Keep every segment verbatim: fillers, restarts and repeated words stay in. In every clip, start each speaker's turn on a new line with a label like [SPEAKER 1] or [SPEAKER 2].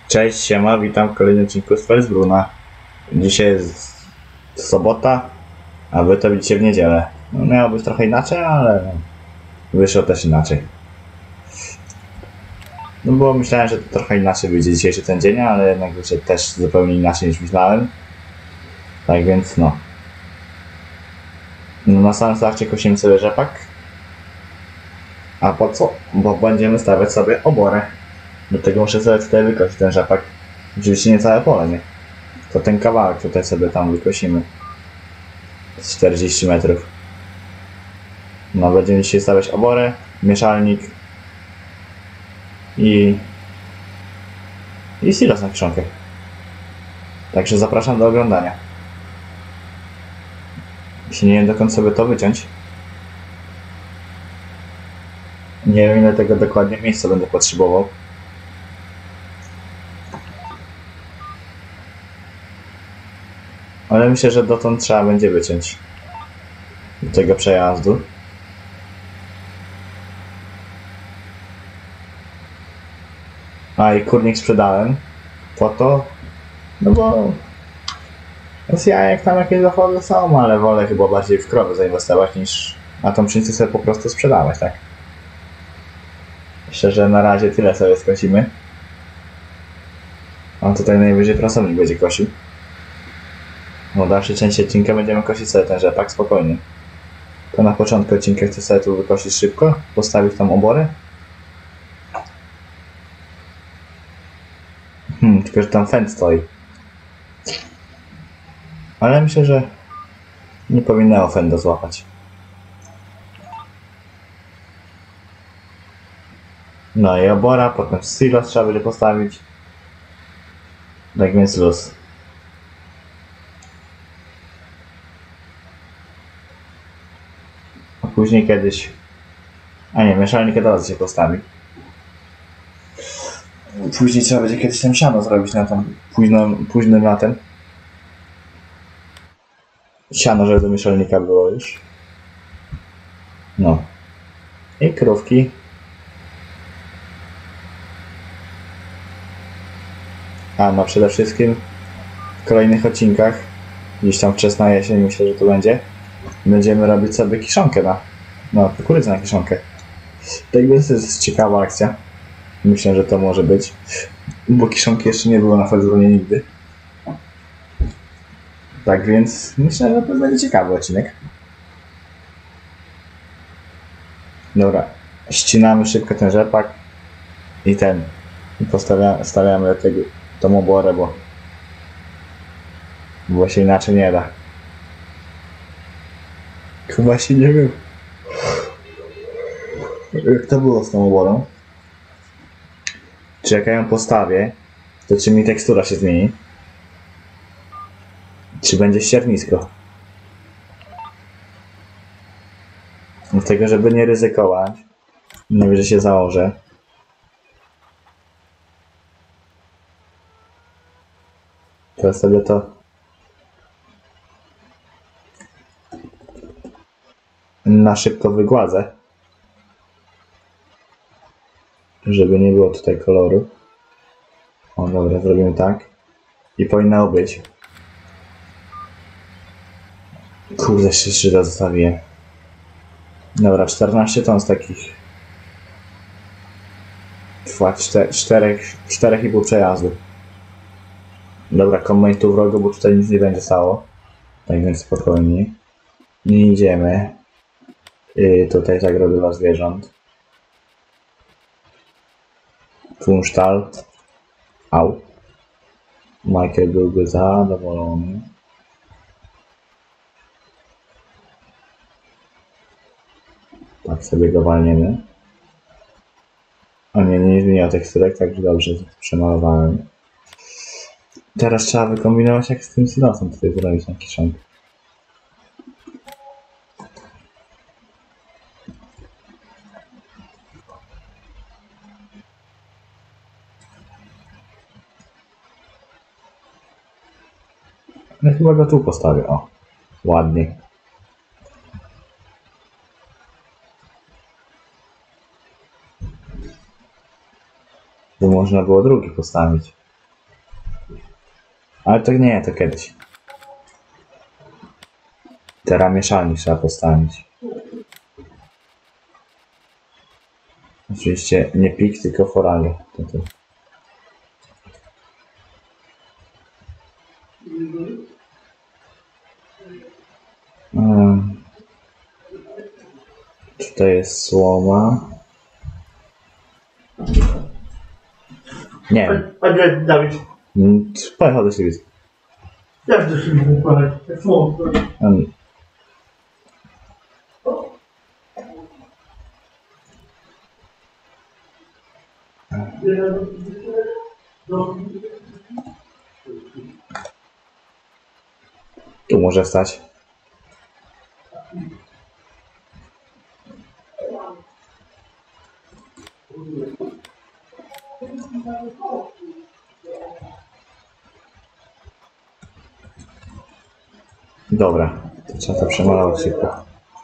[SPEAKER 1] Cześć, siema, witam w kolejnym odcinku z Felsbruna. Dzisiaj jest sobota, a wy to widzicie w niedzielę. No, miało być trochę inaczej, ale wyszło też inaczej. No bo myślałem, że to trochę inaczej wyjdzie dzisiejszy ten dzień, ale jednak wyszedł też zupełnie inaczej niż myślałem. Tak więc no. no na samym starcie kosimy sobie rzepak. A po co? Bo będziemy stawiać sobie oborę. Do tego muszę sobie tutaj wykosić ten rzepak. Oczywiście nie całe pole, nie? To ten kawałek tutaj sobie tam wykosimy. Z czterdzieści metrów. No, będziemy dzisiaj stawiać oborę, mieszalnik i i silos na kiszonkę. Także zapraszam do oglądania. Jeśli nie wiem dokąd sobie to wyciąć. Nie wiem ile tego dokładnie miejsca będę potrzebował. Ale myślę, że dotąd trzeba będzie wyciąć do tego przejazdu. A i kurnik sprzedałem po to, no bo z jajek tam jakieś dochody są, ale wolę chyba bardziej w krowy zainwestować niż na tą pszenicę sobie po prostu sprzedawać, tak? Myślę, że na razie tyle sobie skosimy. A tutaj najwyżej pracownik będzie kosił. No w dalszej części odcinka będziemy kosić sobie ten rzepak spokojnie. To na początku odcinka chcę sobie tu wykosić szybko, postawić tam oborę. Hmm, tylko że tam fent stoi. Ale myślę, że nie powinno fenda złapać. No i obora, potem silos trzeba będzie postawić. Tak więc luz. A później kiedyś... A nie, mieszalnik od razu się postawi. Później trzeba będzie kiedyś tam siano zrobić na tam późno, późnym latem. Siano, żeby do mieszalnika było już. No. I krówki. A no przede wszystkim w kolejnych odcinkach, gdzieś tam wczesna jesień, myślę, że to będzie, będziemy robić sobie kiszonkę na, no, kukurydzę na kiszonkę. Tak więc to jest ciekawa akcja. Myślę, że to może być, bo kiszonki jeszcze nie było na Felsbrunie nigdy. Tak więc myślę, że to będzie ciekawy odcinek. Dobra, ścinamy szybko ten rzepak i ten, i postawiamy, stawiamy tego, tą oborę, bo, bo się inaczej nie da. Chyba się nie wiem, jak to było z tą oborą. Czy jak ja ją postawię, to czy mi tekstura się zmieni? Czy będzie ściernisko? Z tego, żeby nie ryzykować, najwyżej się założę. Teraz sobie to na szybko wygładzę, żeby nie było tutaj koloru. O dobra, zrobimy tak. I powinno być. Kurde, jeszcze szczyta zostawię. Dobra, czternaście ton z takich cztery i pół przejazdu. Dobra, kombajn tu wrogo, bo tutaj nic nie będzie stało. Tak więc spokojnie. Nie idziemy. Yy, tutaj tak robię dla zwierząt. Funsztal. Au. Michael byłby zadowolony. Tak sobie go walniemy. O nie, nie zmieniał teksturek, także dobrze przemalowałem. Teraz trzeba wykombinować, jak z tym silosem tutaj zrobić na kiszonkę. No chyba go tu postawię, o. Ładnie. Tu można było drugi postawić. Ale to nie, to kiedyś. Teraz mieszalnik trzeba postawić. Oczywiście nie pik, tylko foralnie. To to. Hmm. Tutaj jest słoma. Nie wiem.
[SPEAKER 2] A gdzie Dawid?
[SPEAKER 1] Mm, Pojechał do siebie.
[SPEAKER 2] Jak do siebie wypadać? Jak słonko.
[SPEAKER 1] Hmm. Tu może stać. Dobra, to trzeba to przemalować szybko.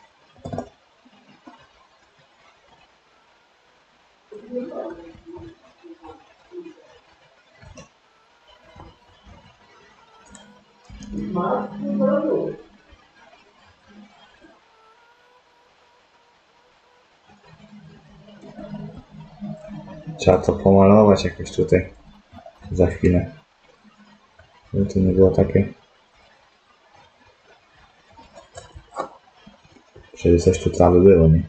[SPEAKER 1] Trzeba to pomalować jakoś tutaj. Za chwilę. Żeby to nie było takie. Żeby coś tu trawy było, nie?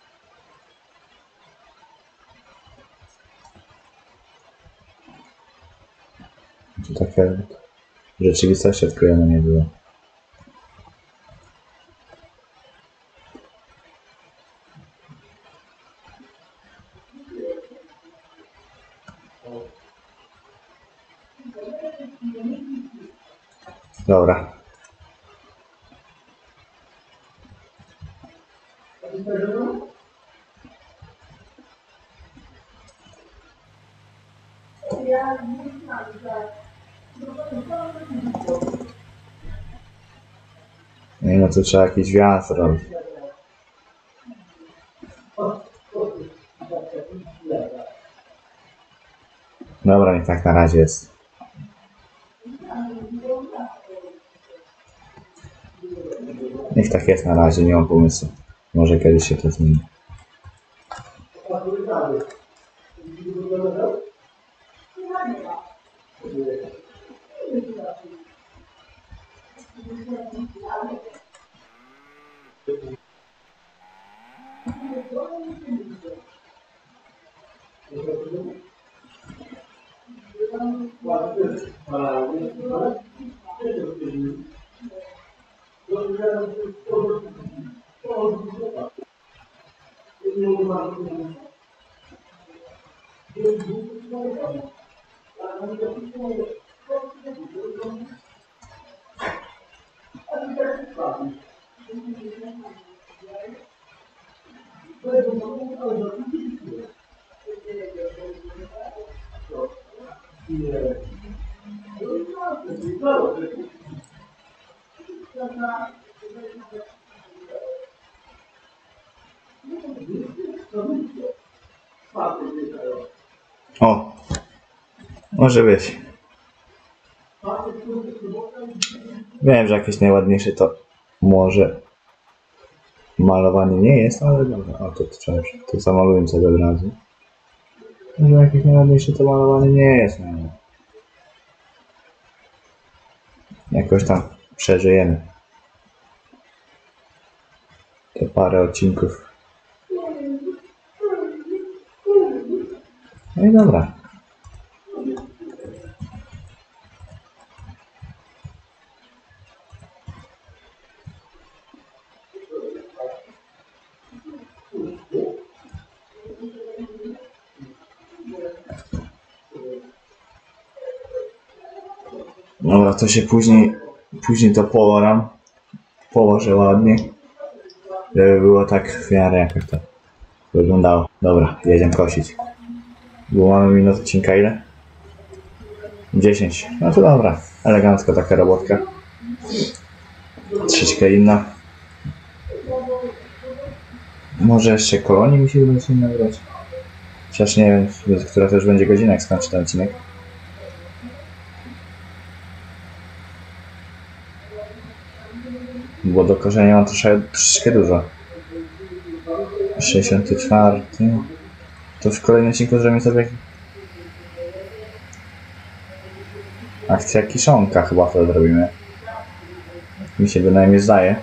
[SPEAKER 1] To takie w rzeczywistości odkrojone nie było. Dobra. Nie no, to trzeba jakiś wjazd robić. Dobra, niech tak na razie jest. Niech tak jest na razie, nie mam pomysłu. Może kiedyś się to zmieni. O! Może być. Wiem, że jakieś najładniejsze to może malowanie nie jest, ale dobra. O, to trzeba, to zamaluję sobie od razu. Może jakieś najładniejsze to malowanie nie jest. No. Jakoś tam przeżyjemy. Te parę odcinków. No i dobra. Dobra, to się później, później to połoram. Położę ładnie. Żeby było tak w miarę jakoś to wyglądało. Dobra, jedziemy kosić. Bo mamy minut odcinka ile? dziesięć. No to dobra. Elegancko taka robotka. Troszeczkę inna. Może jeszcze kolonii mi się uda się nagrać. Chociaż nie wiem, która to już będzie godzina, jak skończy ten odcinek. Bo do korzenia mam troszkę, troszeczkę dużo. sześćdziesiąty czwarty. To w kolejnym odcinku zrobimy sobie akcja kiszonka, chyba to zrobimy. Mi się bynajmniej zdaje.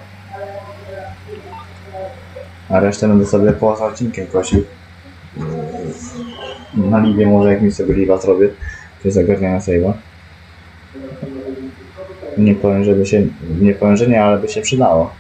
[SPEAKER 1] A resztę będę sobie poza odcinkiem kosił. Na Liwie może jak mi sobie Liwa zrobię, to zagarniania save'a. Nie powiem, żeby się, nie powiem, że nie, ale by się przydało.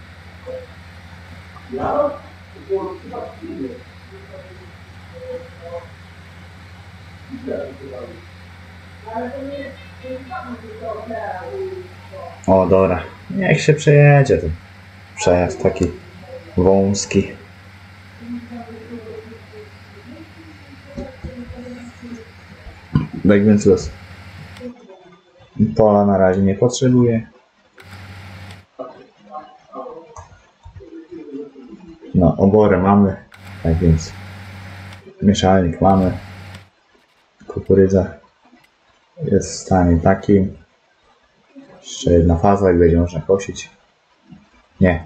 [SPEAKER 1] O, dobra. Niech się przejedzie ten przejazd taki wąski. Tak więc los. Pola na razie nie potrzebuję. No, oborę mamy. Tak więc mieszalnik mamy. Kukurydza jest w stanie takim. Jeszcze jedna faza i będzie można kosić. Nie.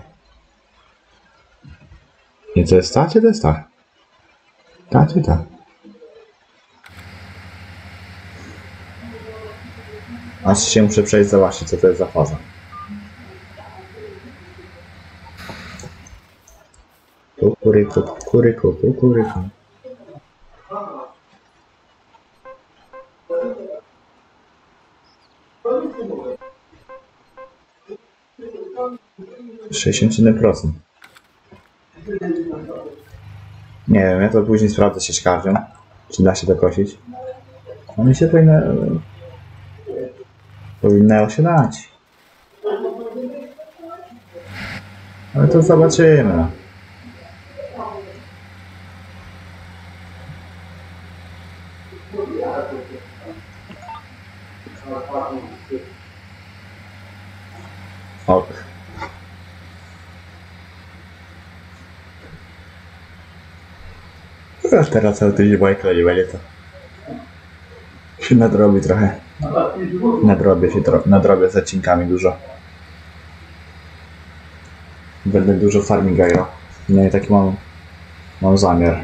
[SPEAKER 1] Nie, to jest ta, czy to jest ta? Ta, czy ta? Aż się muszę przejść zobaczyć, co to jest za faza. Kukuryku, kukuryku, kukuryku. sześćdziesiąt siedem procent. Nie wiem, ja to później sprawdzę się szkardzią, czy da się to kosić. One się powinny... Powinno się dać. Ale to zobaczymy. Ok. Teraz teraz cały tydzień bajka nie będzie to. Się nadrobi trochę. Nadrobię się trochę. Nadrobię z odcinkami dużo. Będę dużo farminga grał. No i taki mam, mam zamiar.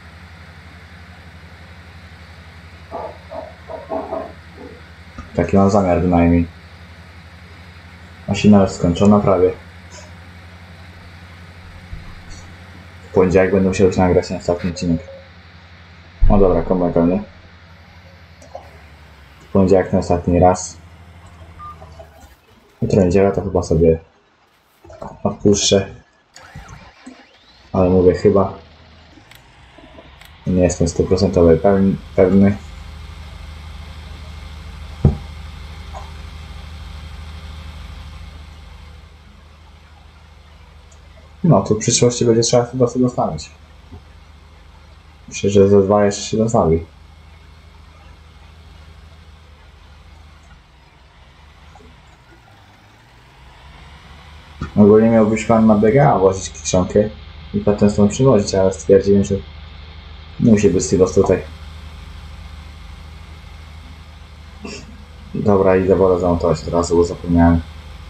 [SPEAKER 1] Taki mam zamiar bynajmniej. Maszyna już skończona prawie. W poniedziałek będę musiał już nagrać na ostatni odcinek. No dobra, kombajka, nie? W poniedziałek na ostatni raz. Jutro niedziela to chyba sobie odpuszczę. Ale mówię chyba. Nie jestem sto procent pewny. No, to w przyszłości będzie trzeba chyba sobie zostawić. Myślę, że za dwa jeszcze się zostawi. Ogólnie miałbyś pan na B G A wozić kiszonkę i potem stąd przywozić, ale stwierdziłem, że musi być silos tutaj. Dobra, idę wodę zamontować od razu, bo zapomniałem.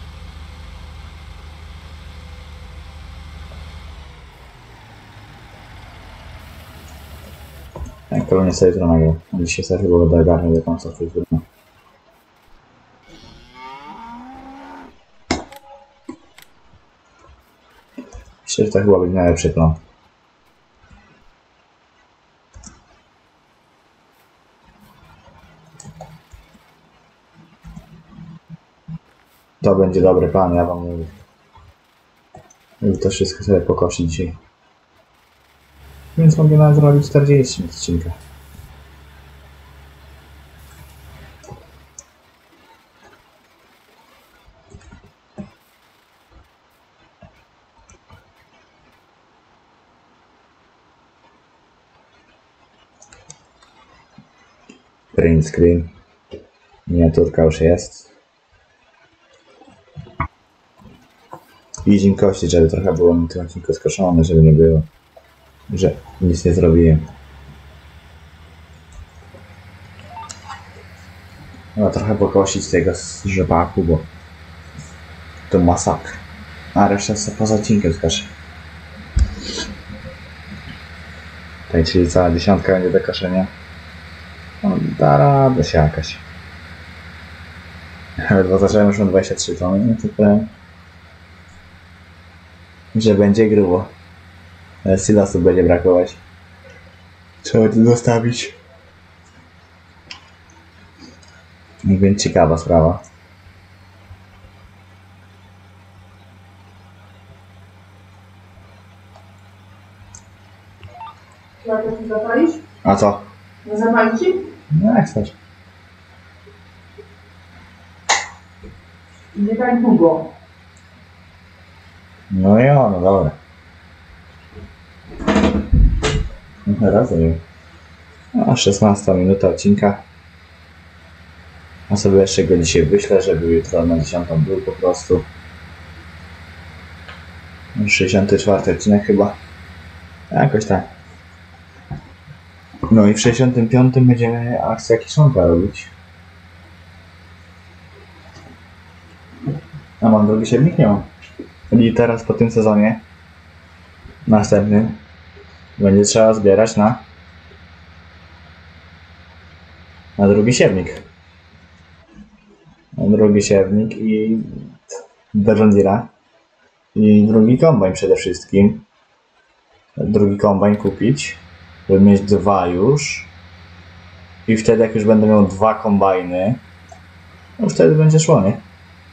[SPEAKER 1] Jak to nie sobie jutro nagrał. Dzisiaj sobie chyba będę ogarniał do końca coś trudno. Myślę, że to chyba będzie najlepszy plan. To będzie dobry plan, ja wam mówię. I to wszystko sobie pokosić dzisiaj. Więc mogę nawet zrobić czterdzieści odcinka. Print screen. Miniaturka już jest. I kości, żeby trochę było mi tym odcinku skoszone, żeby nie było, że nic nie zrobiłem. No trochę pokosić tego z rzepaku, bo to masakra. A reszta sobie poza odcinkiem skacze. Tak, czyli cała dziesiątka będzie do koszenia. No, da radę się jakaś. Ledwo zacząłem już na dwadzieścia trzy tony, no to powiem, że będzie grubo. Ale silasów będzie brakować. Trzeba to zostawić. Więc ciekawa sprawa.
[SPEAKER 3] Trzeba to zapalić?
[SPEAKER 1] A co?
[SPEAKER 3] Nie zapalić ci?
[SPEAKER 1] No jak chcesz.
[SPEAKER 3] Nie tak długo.
[SPEAKER 1] No i o, no dobra. No rozumiem. No, szesnasta minuta odcinka. A sobie jeszcze go dzisiaj wyślę, żeby jutro na dziesiątą był po prostu. sześćdziesiąty czwarty odcinek chyba. Jakoś tak. No i w sześćdziesiątym piątym będziemy akcję kiszonka robić. A mam drugi siewnik? Nie mam. I teraz po tym sezonie następnym będzie trzeba zbierać na na drugi siewnik. Na drugi siewnik i do John Deere'a. I drugi kombajn przede wszystkim. Drugi kombajn kupić, żeby mieć dwa już. I wtedy jak już będę miał dwa kombajny, no wtedy będzie szło, nie?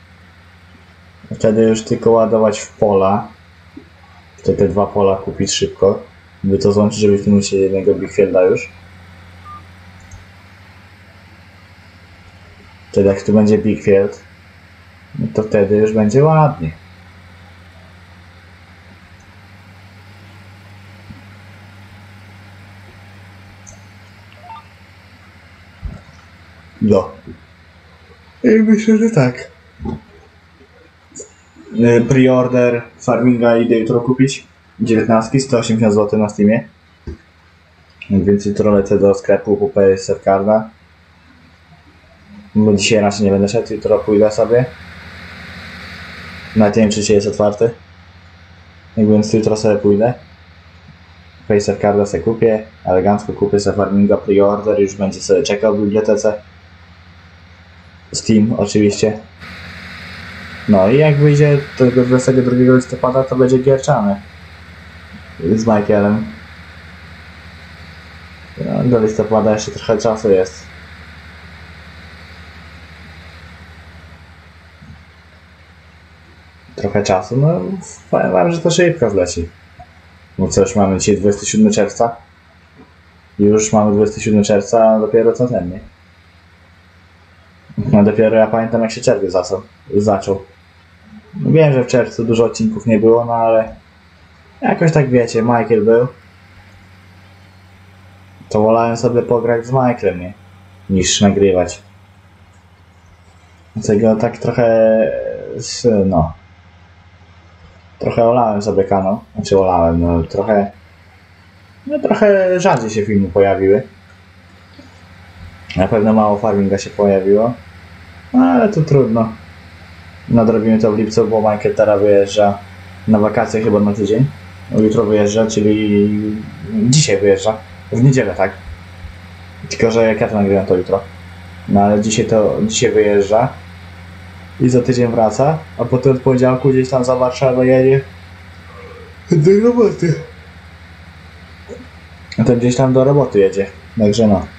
[SPEAKER 1] Wtedy już tylko ładować w pola. Wtedy te dwa pola kupić szybko. By to złączyć, żeby w tym się jednego Bigfielda już. Wtedy jak tu będzie Bigfield, no to wtedy już będzie ładnie. No. I myślę, że tak. Preorder Farminga idę jutro kupić. dziewiętnastki, sto osiemdziesiąt złotych na Steamie. Więc jutro lecę do sklepu, kupię setcarda. Bo dzisiaj raczej nie będę szedł, jutro pójdę sobie. Nawet nie wiem, czy dzisiaj jest otwarty. Więc jutro sobie pójdę. Facer Carda sobie kupię, elegancko kupię sobie Farminga preorder, już będzie sobie czekał w bibliotece. Steam oczywiście. No i jak wyjdzie tego dwudziestego drugiego listopada, to będzie gierczany z Michaelem. No, do listopada jeszcze trochę czasu jest. Trochę czasu, no powiem wam, że to szybko zleci. No co, już mamy dzisiaj dwudziestego siódmego czerwca. Już mamy dwudziestego siódmego czerwca, a dopiero co ten, nie? No dopiero ja pamiętam, jak się czerwiec zaczął. zaczął. No wiem, że w czerwcu dużo odcinków nie było, no ale jakoś tak wiecie, Michael był. To wolałem sobie pograć z Michaelem, nie? Niż nagrywać. Dlatego tak trochę, no... Trochę olałem sobie kanał. Znaczy olałem, no trochę... No trochę rzadziej się filmy pojawiły. Na pewno mało farminga się pojawiło. No ale to trudno. Nadrobimy to w lipcu, bo Michael teraz wyjeżdża na wakacje chyba na tydzień. Jutro wyjeżdża, czyli dzisiaj wyjeżdża. W niedzielę, tak? Tylko, że jak ja to nagrywam, to jutro. No ale dzisiaj to, dzisiaj wyjeżdża. I za tydzień wraca, a potem od poniedziałku gdzieś tam za Warszawę jedzie do roboty. A to gdzieś tam do roboty jedzie. Także no.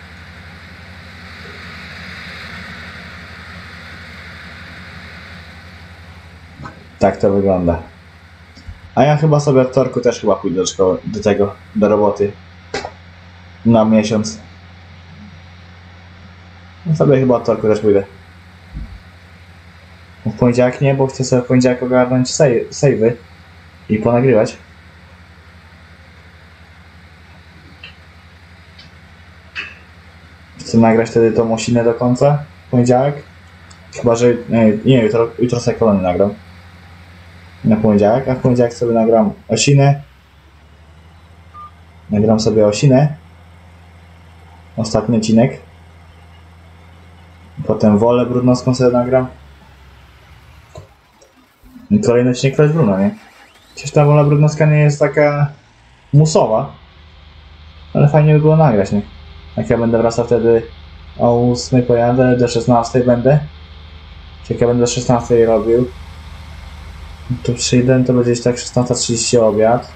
[SPEAKER 1] Tak to wygląda. A ja chyba sobie od wtorku też chyba pójdę do szkoły, do tego, do roboty. Na miesiąc. No sobie chyba od wtorku też pójdę. W poniedziałek nie, bo chcę sobie w poniedziałek ogarnąć save'y i ponagrywać. Chcę nagrać wtedy tą osinę do końca w poniedziałek. Chyba, że nie, nie jutro, jutro sobie kolony nagram. Na poniedziałek, a w poniedziałek sobie nagram osinę. Nagram sobie osinę. Ostatni odcinek. Potem wolę brudnowską sobie nagram. I kolejny odcinek to jest Bruno, nie? Chociaż ta wola brudnowska nie jest taka musowa, ale fajnie by było nagrać, nie? Jak ja będę wracał wtedy o ósmej pojadę, do szesnastej będę. Czy jak ja będę do szesnastej robił, to przyjdę, to będzie gdzieś tak szesnasta trzydzieści obiad.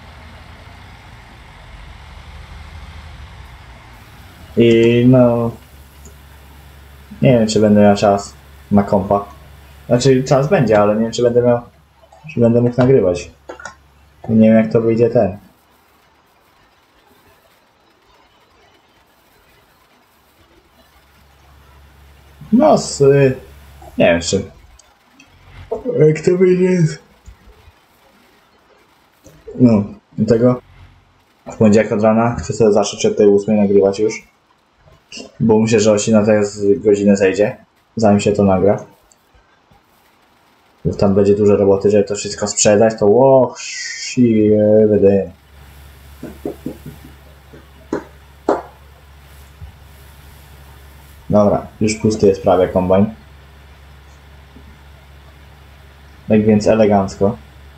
[SPEAKER 1] I no... Nie wiem, czy będę miał czas na kompa. Znaczy, czas będzie, ale nie wiem, czy będę miał... Czy będę mógł nagrywać. Nie wiem, jak to wyjdzie ten. No, z... Nie wiem, czy... Jak to wyjdzie... No, do tego... W poniedziałek od rana chcę sobie zacząć od tej ósmej nagrywać już. Bo myślę, że Osina teraz godzinę zejdzie, zanim się to nagra. Bo tam będzie dużo roboty, żeby to wszystko sprzedać, to łoch, będę. Dobra, już pusty jest prawie kombajn. Tak więc elegancko.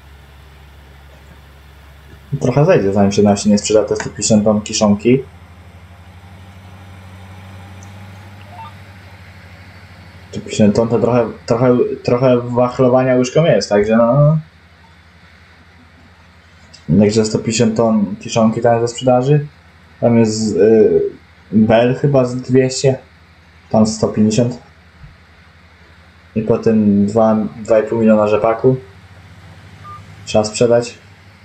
[SPEAKER 1] Trochę zejdzie, zanim się na nie sprzeda te sto pięćdziesiąt ton kiszonki. sto pięćdziesiąt ton to trochę, trochę, trochę wachlowania łyżką jest, także no... Także sto pięćdziesiąt ton kiszonki tam ze sprzedaży. Tam jest yy, Bell chyba z dwieście. Tam sto pięćdziesiąt. I potem dwa i pół miliona rzepaku. Trzeba sprzedać.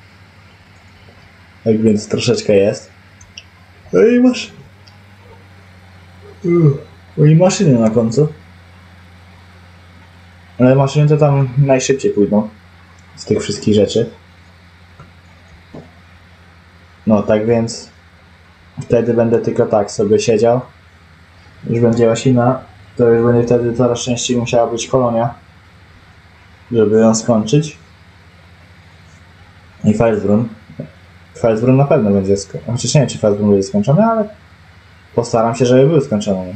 [SPEAKER 1] Tak więc troszeczkę jest. No i masz... No i maszyny na końcu. Ale maszyny to tam najszybciej pójdą. Z tych wszystkich rzeczy. No tak więc... Wtedy będę tylko tak sobie siedział. Już będzie Osina. To już będzie wtedy coraz częściej musiała być kolonia. Żeby ją skończyć. I Felsbrunn. Felsbrunn na pewno będzie skończony. Chociaż nie wiem, czy Felsbrunn będzie skończony, ale postaram się, żeby był skończony.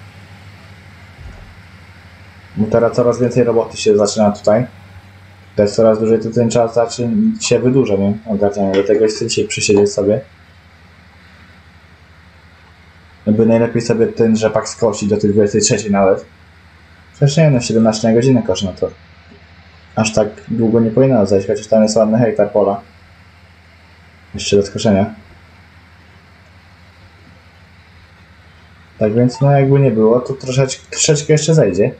[SPEAKER 1] Bo teraz coraz więcej roboty się zaczyna tutaj. Też coraz dłużej to ten czas zaczyna się wydłuża, nie? Ogarnianie. Do tego chcę dzisiaj przysiedzieć sobie. By najlepiej sobie ten rzepak skosić do tych dwudziestej trzeciej nawet. Przecież nie no, siedemnaście na godzinę kosz, no to aż tak długo nie powinno zejść, chociaż tam jest ładny hektar pola. Jeszcze do skoszenia. Tak więc no jakby nie było, to troszeczkę, troszeczkę jeszcze zejdzie.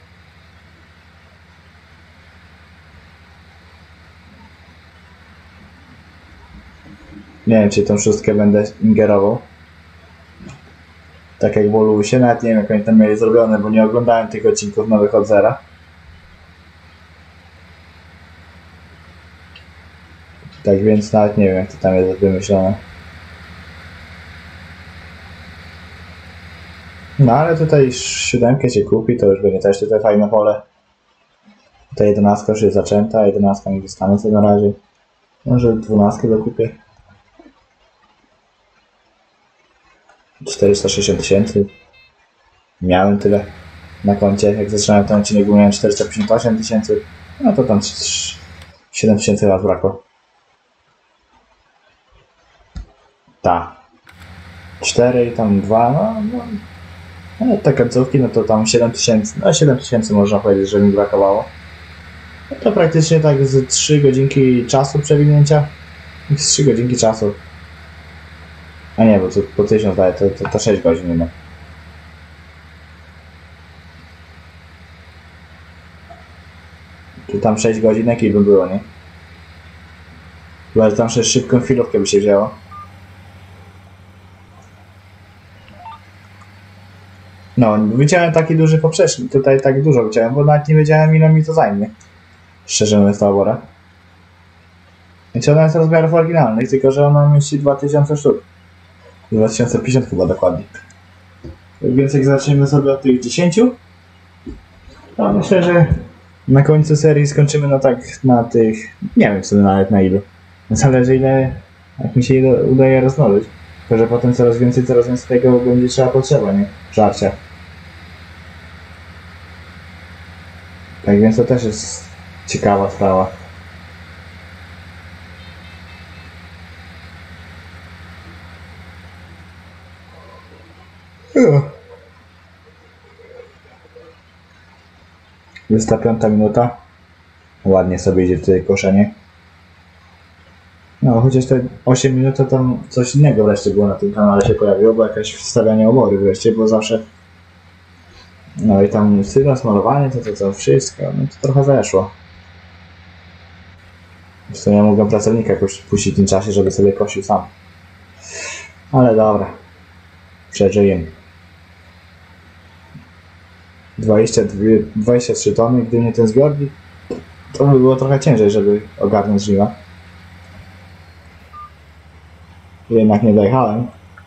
[SPEAKER 1] Nie wiem, czy tą szóstkę będę ingerował. Tak jak w Olusie, nawet nie wiem, jak oni tam mieli zrobione, bo nie oglądałem tych odcinków nowych od zera. Tak więc nawet nie wiem, jak to tam jest wymyślone. No ale tutaj siódemkę się kupi, to już będzie też tutaj fajne pole. Ta jedenastka już jest zaczęta, jedenastka nie dostanę sobie na razie. Może dwunastkę dokupię. czterysta sześćdziesiąt tysięcy. Miałem tyle na koncie. Jak zaczynałem ten odcinek, miałem czterysta pięćdziesiąt osiem tysięcy. No to tam siedem tysięcy raz brakło. Ta. cztery i tam dwa, no, no. No te końcówki, no to tam siedem tysięcy. No siedem tysięcy można powiedzieć, że mi brakowało. No to praktycznie tak z trzy godzinki czasu przewinięcia. Z trzy godzinki czasu. A nie, bo to po tysiąc daje, to, to, to sześć godzin nie ma. Tu tam sześć godzinek i by było, nie? Chyba, że tam jeszcze szybką chwilówkę by się wzięło. No, wyciąłem taki duży poprzecznik, tutaj tak dużo wyciąłem, bo nawet nie wiedziałem, ile mi to zajmie. Szczerze mówiąc, ta obora. Znaczy ona jest rozmiarów oryginalnych, tylko że ona mieści dwa tysiące sztuk. dwa tysiące pięćdziesiąt chyba dokładnie. Więc jak zaczniemy sobie od tych dziesięciu, to myślę, że na końcu serii skończymy no tak na tych, nie wiem sobie nawet na ilu. Zależy ile, jak mi się udaje rozmnożyć. Tylko, że potem coraz więcej, coraz więcej tego będzie trzeba potrzeba, nie? Żarcia. Tak więc to też jest ciekawa sprawa. Jest ta piąta minuta. Ładnie sobie idzie tutaj koszenie. No, chociaż te osiem minut to tam coś innego wreszcie było na tym kanale się pojawiło, bo jakieś wstawianie obory wreszcie, bo zawsze... No i tam sylwes, malowanie, to to, to wszystko, no to trochę zeszło. Zresztą ja mogłem pracownika jakoś puścić w tym czasie, żeby sobie kosił sam. Ale dobra. Przeżyjemy. dwadzieścia dwie, dwadzieścia trzy tony, gdy nie ten zbiornik, to by było trochę ciężej, żeby ogarnąć żniwa. Jednak nie dojechałem.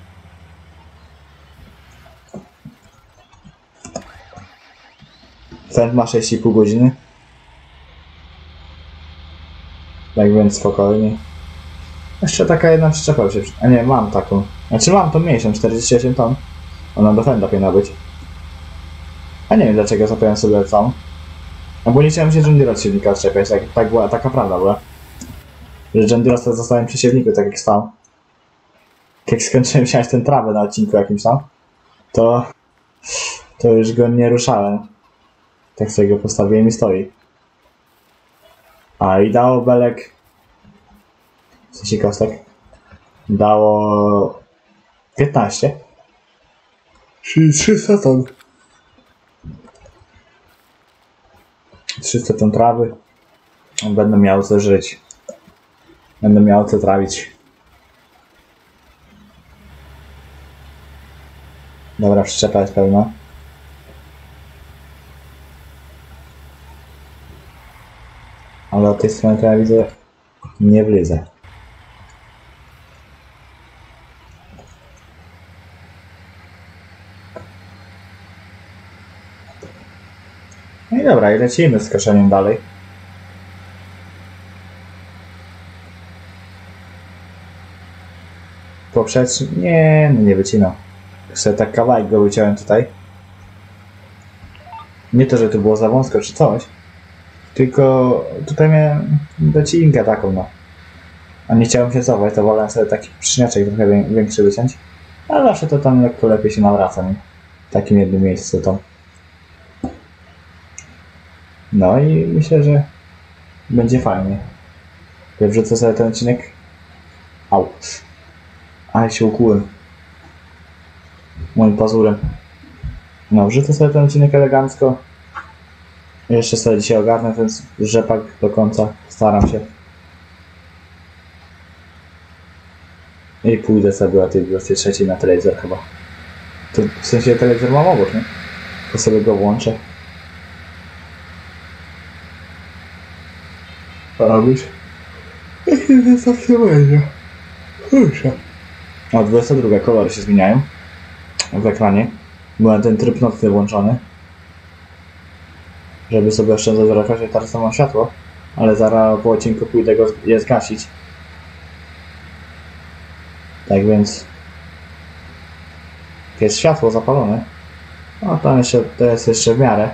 [SPEAKER 1] Ten ma sześć i pół godziny. Tak więc spokojnie. Jeszcze taka jedna przyczepa się... A nie, mam taką. Znaczy mam tą mniejszą, czterdzieści osiem ton. Ona do Fenda powinna być. A nie wiem dlaczego zapiąłem sobie całą. No bo nie chciałem się John Deere od siewnika odczepiać, tak, tak była, taka prawda była. Że John Deere zostałem przy siewniku, tak jak stał. Jak skończyłem siać tę trawę na odcinku jakimś tam, to... to już go nie ruszałem. Tak sobie go postawiłem i stoi. A i dało belek... W sensie kostek. Dało... piętnaście. Czyli trzysta ton. trzysta ton trawy. Będę miał co żyć. Będę miał co trawić. Dobra, przyczepa jest pełna. Ale od tej strony to ja widzę, nie wlizę. No i dobra, i lecimy z koszeniem dalej. Poprzedni... Nie, no nie wycinam. Sobie tak kawałek go wyciąłem tutaj. Nie to, że tu było za wąsko czy coś. Tylko tutaj miałem docinkę taką, no. A nie chciałem się cofać, to wolałem sobie taki przyniaczek trochę większy wyciąć. Ale zawsze to tam lekko lepiej się nawraca, nie? W takim jednym miejscu tam. No i myślę, że będzie fajnie. Ja wrzucę sobie ten odcinek. Au. Ale się ukułem. Moim pazurem. No, wrzucę sobie ten odcinek elegancko. Jeszcze sobie dzisiaj ogarnę ten rzepak do końca. Staram się. I pójdę sobie o tej dwudziestej trzeciej na telewizor chyba. To w sensie telewizor mam obok, nie? To sobie go włączę. Co robisz? Jak nie zawsze będzie. Proszę. O, dwudziesta druga kolory się zmieniają. W ekranie. Byłem ten tryb nocny włączony. Żeby sobie oszczędzać relację, teraz mam światło. Ale zaraz po odcinku pójdę go je zgasić. Tak więc... jest światło zapalone. No to jeszcze, to jest jeszcze w miarę.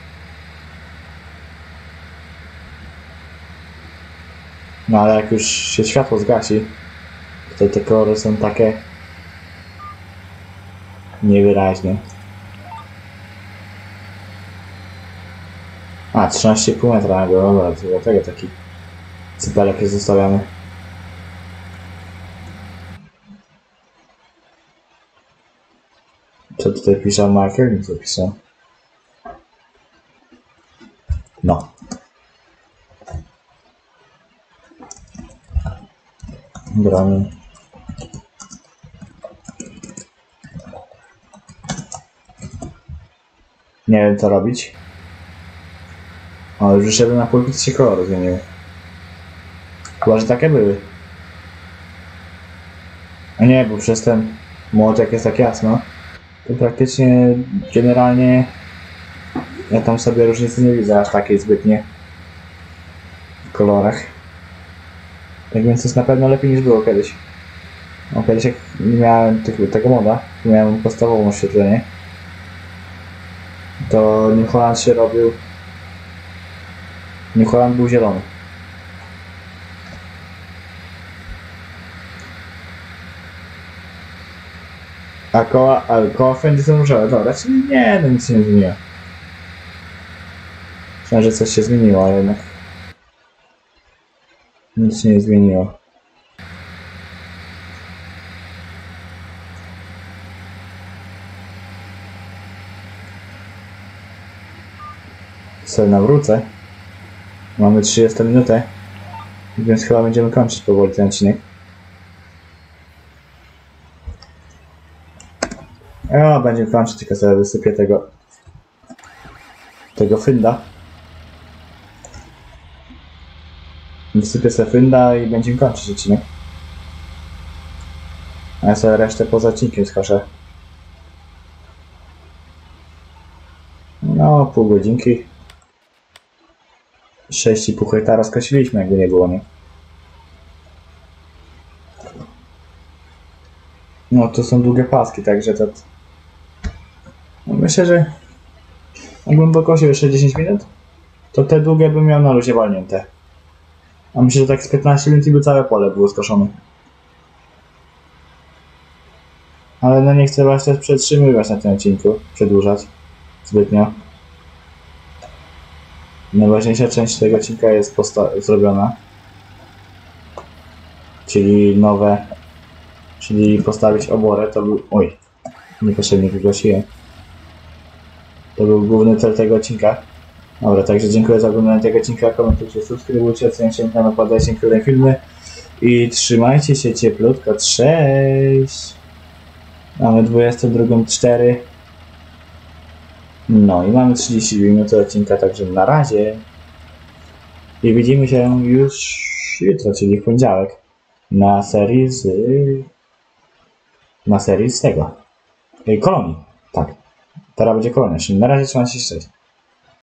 [SPEAKER 1] No ale jak już się światło zgasi, to te kolory są takie niewyraźne. A, trzynaście i pół metra, dobra, dlatego taki cypelek jest zostawiamy. Co tutaj pisze Michael? Nic pisze. No. Bramy. Nie wiem co robić. O, już wyszedłem na pulpit, się kolory zmieniły. Chyba, że takie były. A nie, bo przez ten młot jak jest tak jasno, to praktycznie generalnie ja tam sobie różnicy nie widzę aż takiej zbytnie w kolorach. Tak więc jest na pewno lepiej niż było kiedyś. No, kiedyś jak nie miałem tych, tego moda, miałem podstawową oświetlenie, to New Holland się robił. New Holland był zielony. A koła, a koła fendy są różowe, dobra, czyli nie, no nic się nie zmieniło. Myślałem, że coś się zmieniło, ale jednak nic się nie zmieniło. Sobie nawrócę. Mamy trzydziestą minutę, więc chyba będziemy kończyć powoli ten odcinek. O, będziemy kończyć, tylko sobie wysypię tego tego fynda. Wysypię sobie fynda i będziemy kończyć odcinek. A ja sobie resztę poza odcinkiem skoszę. No, pół godzinki. sześć i pół hektara skosiliśmy, jakby nie było, nie? No, to są długie paski, także to... No, myślę, że jakbym pokosił jeszcze dziesięć minut, to te długie bym miał na luzie walnięte. A myślę, że tak z piętnaście minut i by całe pole było skoszone. Ale no nie chcę was też przetrzymywać na tym odcinku, przedłużać zbytnio. Najważniejsza część tego odcinka jest zrobiona. Czyli nowe, czyli postawić oborę, to był... Oj, niepotrzebnie wygłosiłem. To był główny cel tego odcinka. Dobra, także dziękuję za oglądanie tego odcinka, komentujcie, subskrybujcie, oceniajcie kanał, podajcie kolejne filmy i trzymajcie się cieplutko, cześć! Mamy dwudziestą drugą cztery. No i mamy trzydzieści minut odcinka, także na razie. I widzimy się już jutro, czyli w poniedziałek, na serii z... na serii z tego. Kolonii, tak. Teraz będzie kolonia, czyli na razie trzymajcie się, cześć.